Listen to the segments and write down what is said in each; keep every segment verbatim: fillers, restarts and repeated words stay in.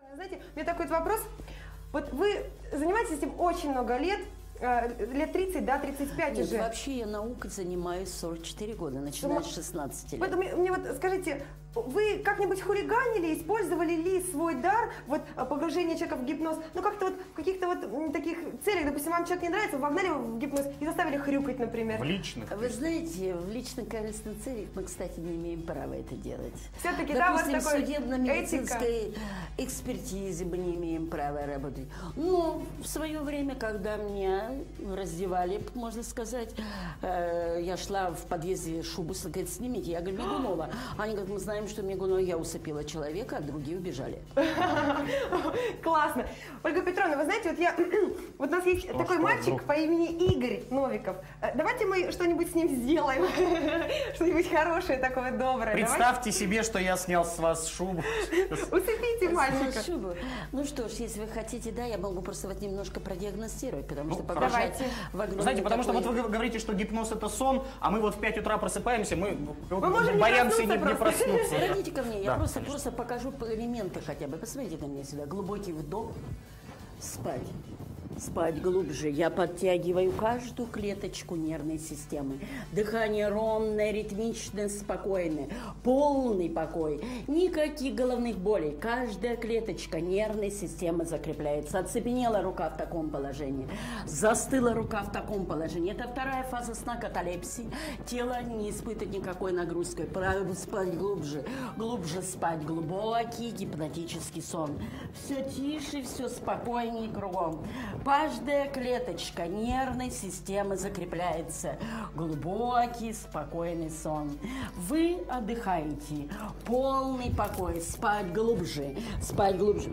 Знаете, у меня такой вот вопрос. Вот вы занимаетесь этим очень много лет, лет тридцать, да, тридцать пять Нет, уже. вообще я наукой занимаюсь сорок четыре года, начиная с шестнадцати лет. Поэтому мне вот скажите, вы как-нибудь хулиганили, использовали ли свой дар, вот погружение человека в гипноз, ну как-то вот в каких-то вот таких целях, допустим, вам человек не нравится, вы вогнали его в гипноз и заставили хрюкать, например? В личных? Вы знаете, в личных корыстных целях мы, кстати, не имеем права это делать. Все-таки, да, у вас Допустим, в такой судебно-медицинской экспертизе мы не имеем права работать. Но в свое время, когда меня раздевали, можно сказать, э, я шла в подъезде, шубу, говорит, снимите. Я говорю, Мигунова. Они говорят, мы знаем, что Мигунова, я усыпила человека, а другие убежали. Классно. Ольга Петровна, вы знаете, вот я, вот у нас есть Что, такой что, мальчик вдруг? по имени Игорь Новиков. Э, Давайте мы что-нибудь с ним сделаем, что-нибудь хорошее такое, доброе. Представьте себе, что я снял с вас шубу. Усыпите мальчика. Шубу. Ну что ж, если вы хотите, да, я могу просто вот немножко продиагностировать, потому Ну, что хорошо. погружать Давайте. в огромный Знаете, потому что такой- вот вы говорите, что гипноз это сон, а мы вот в пять утра просыпаемся, мы, Мы можем не боямся не, проснуться не просто. проснуться. Подойдите ко мне, я Да, просто, конечно. просто покажу элементы хотя бы. Посмотрите на меня сюда. Глубокий вдох. Спать. Спать глубже. Я подтягиваю каждую клеточку нервной системы. Дыхание ровное, ритмичное, спокойное. Полный покой. Никаких головных болей. Каждая клеточка нервной системы закрепляется. Оцепенела рука в таком положении. Застыла рука в таком положении. Это вторая фаза сна каталепсии. Тело не испытывает никакой нагрузки. Правильно спать глубже. Глубже спать. Глубокий гипнотический сон. Все тише, все спокойнее кругом. Каждая клеточка нервной системы закрепляется. Глубокий, спокойный сон. Вы отдыхаете. Полный покой. Спать глубже. Спать глубже.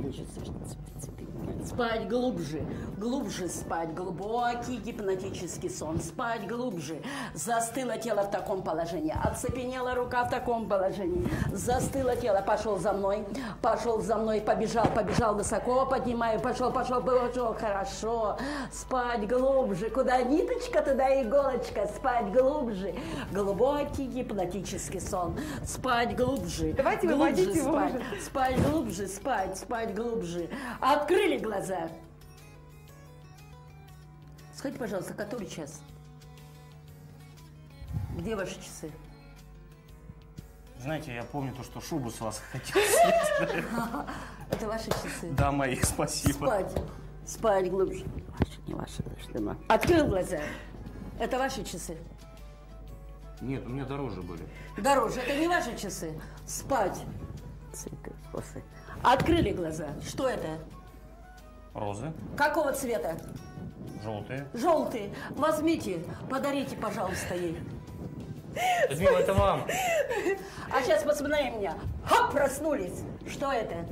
Спать глубже. Глубже спать. Глубокий гипнотический сон. Спать глубже. Застыло тело в таком положении. Оцепенела рука в таком положении. Застыло тело. Пошел за мной. Пошел за мной. Побежал. Побежал высоко. Поднимаю. Пошел, пошел, пошел. Хорошо. Спать глубже. Куда ниточка, туда иголочка. Спать глубже. Глубокий гипнотический сон. Спать глубже. Давайте глубже выводите его спать. уже. Спать глубже. Спать. Спать глубже. Открыли глаза. Скажите, пожалуйста, который час? Где ваши часы? Знаете, я помню то, что шубу с вас хотел снять. Это ваши часы. Да, мои, спасибо. Спать. Спать глубже. Ваши, не ваши, даже дома. Открыл глаза. Это ваши часы. Нет, у меня дороже были. Дороже. Это не ваши часы. Спать. Открыли глаза. Что это? Розы, Какого цвета? желтые. Желтый. Возьмите, подарите, пожалуйста, ей. Людмила, это вам. А сейчас посмотри на меня. Хоп, проснулись. Что это?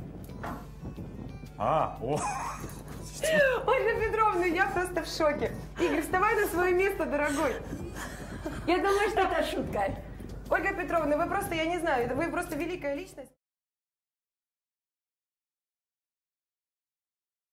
А, о. Ольга Петровна, я просто в шоке. Игорь, вставай на свое место, дорогой. Я думаю, что... Это шутка. Ольга Петровна, вы просто, я не знаю, вы просто великая личность.